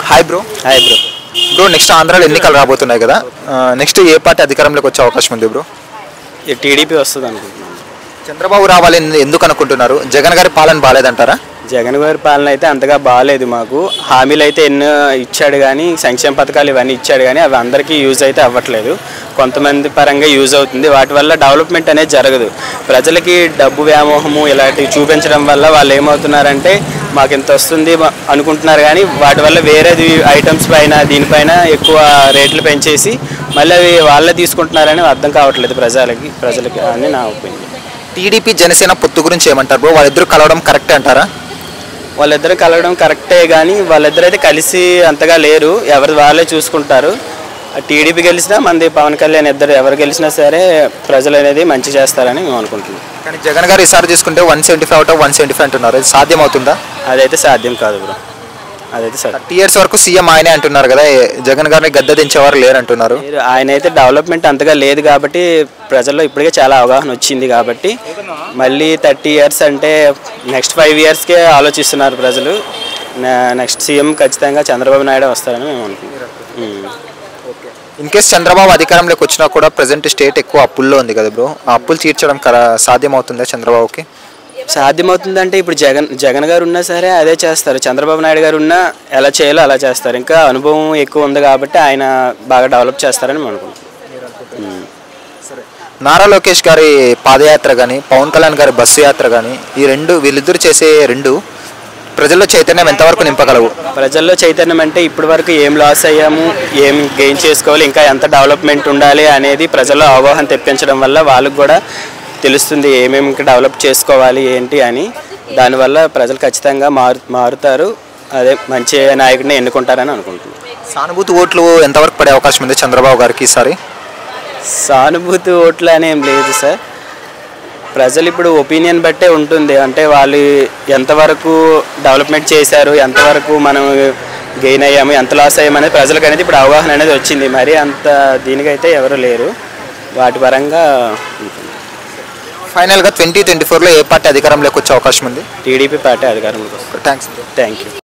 Hi bro. Hi bro. Bro next ఆంధ్రాలో ఎన్నికలు రాబోతున్నాయి కదా, నెక్స్ట్ ఏ పార్టీ అధికారంలోకి వచ్చే అవకాశం ఉంది బ్రో? టీడీపీ వస్తుంది అనుకుంటున్నాను. చంద్రబాబు రావాలని ఎందుకు అనుకుంటున్నారు? జగన్ గారి పాలన బాగాలేదంటారా? జగన్ గారి పాలన అయితే అంతగా బాగాలేదు. మాకు హామీలు అయితే ఎన్నో ఇచ్చాడు కానీ, సంక్షేమ పథకాలు ఇవన్నీ ఇచ్చాడు కానీ అవి అందరికీ యూజ్ అయితే అవ్వట్లేదు. కొంతమంది పరంగా యూజ్ అవుతుంది. వాటి వల్ల డెవలప్మెంట్ అనేది జరగదు. ప్రజలకి డబ్బు వ్యామోహము ఇలాంటివి చూపించడం వల్ల వాళ్ళు ఏమవుతున్నారంటే మాకు ఇంత వస్తుంది అనుకుంటున్నారు కానీ వాటి వల్ల వేరేది ఐటమ్స్ పైన దీనిపైన ఎక్కువ రేట్లు పెంచేసి మళ్ళీ అవి వాళ్ళే తీసుకుంటున్నారని అర్థం కావట్లేదు ప్రజలకి అని నా ఒపీనియన్. టీడీపీ జనసేన పొత్తు గురించి ఏమంటారు బ్రో? వాళ్ళిద్దరు కలవడం కరెక్టే అంటారా? వాళ్ళిద్దరు కలవడం కరెక్టే కానీ వాళ్ళిద్దరైతే కలిసి అంతగా లేరు. ఎవరు వాళ్ళే చూసుకుంటారు. టీడీపీ గెలిచినా మంది పవన్ కళ్యాణ్ ఇద్దరు ఎవరు గెలిచినా సరే ప్రజలు అనేది మంచి చేస్తారని మేము అనుకుంటున్నాం. కానీ జగన్ గారు ఈసారి చూసుకుంటే 175 అవుట్ ఆఫ్ 175 అంటున్నారు. అది సాధ్యం అవుతుందా? అదైతే సాధ్యం కాదు బ్రో. అదైతే 30 years వరకు సీఎం ఆయనే అంటున్నారు కదా, జగన్ గారిని గద్దె దించేవారు లేరు అంటున్నారు. ఆయన అయితే డెవలప్మెంట్ అంతగా లేదు కాబట్టి ప్రజల్లో ఇప్పటికే చాలా అవగాహన వచ్చింది కాబట్టి మళ్ళీ 30 years అంటే నెక్స్ట్ 5 yearsకే ఆలోచిస్తున్నారు ప్రజలు. నెక్స్ట్ సీఎం ఖచ్చితంగా చంద్రబాబు నాయుడు వస్తారని మేము అనుకుంటున్నాం. ఇన్ కేస్ చంద్రబాబు అధికారంలోకి వచ్చినా కూడా ప్రజెంట్ స్టేట్ ఎక్కువ అప్పుల్లో ఉంది కదా బ్రో, ఆ అప్పులు తీర్చడం సాధ్యం అవుతుందా చంద్రబాబుకి? సాధ్యమవుతుందంటే ఇప్పుడు జగన్ గారు ఉన్నా సరే అదే చేస్తారు. చంద్రబాబు నాయుడు గారు ఉన్నా ఎలా చేయాలో అలా చేస్తారు. ఇంకా అనుభవం ఎక్కువ ఉంది కాబట్టి ఆయన బాగా డెవలప్ చేస్తారని మేము అనుకుంటున్నాం. నారా లోకేష్ గారి పాదయాత్ర కానీ, పవన్ కళ్యాణ్ గారి బస్సు యాత్ర కానీ, వీళ్ళిద్దరు చేసే రెండు ప్రజల్లో చైతన్యం ఎంతవరకు నింపగలవు? ప్రజల్లో చైతన్యం అంటే ఇప్పటి వరకు ఏం లాస్ అయ్యాము, ఏం గెయిన్ చేసుకోవాలి, ఇంకా ఎంత డెవలప్మెంట్ ఉండాలి అనేది ప్రజల్లో అవగాహన తెప్పించడం వల్ల వాళ్ళకు కూడా తెలుస్తుంది ఏమేమి ఇంకా డెవలప్ చేసుకోవాలి ఏంటి అని. దానివల్ల ప్రజలు ఖచ్చితంగా మారుతారు. అదే మంచి నాయకుడిని ఎన్నుకుంటారని అనుకుంటున్నాను. సానుభూతి ఓట్లు ఎంతవరకు పడే అవకాశం ఉంది చంద్రబాబు గారికి ఈసారి? సానుభూతి ఓట్లు అనేం లేదు సార్. ప్రజలు ఇప్పుడు ఒపీనియన్ బట్టే ఉంటుంది. అంటే వాళ్ళు ఎంతవరకు డెవలప్మెంట్ చేశారు, ఎంతవరకు మనం గెయిన్ అయ్యాము, ఎంత లాస్ అయ్యామనేది ప్రజలకు అనేది ఇప్పుడు అవగాహన అనేది వచ్చింది. మరి అంత దీనికైతే ఎవరు లేరు. వాటి పరంగా ఉంటుంది. ఫైనల్గా 2024లో ఏ పార్టీ అధికారంలోకి వచ్చే అవకాశం ఉంది? టీడీపీ పార్టీ అధికారంలోకి వస్తుంది. Thank you.